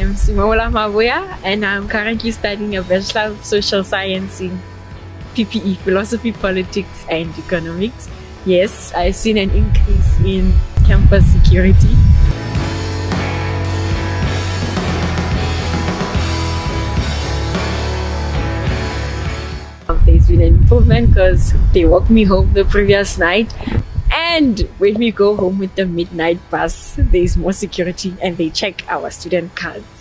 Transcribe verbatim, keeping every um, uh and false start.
I'm Simola Mabuya, and I'm currently studying a Bachelor of Social Science in P P E, Philosophy, Politics and Economics. Yes, I've seen an increase in campus security. There's been an improvement because they walked me home the previous night, and when we go home with the midnight bus, there's more security and they check our student cards.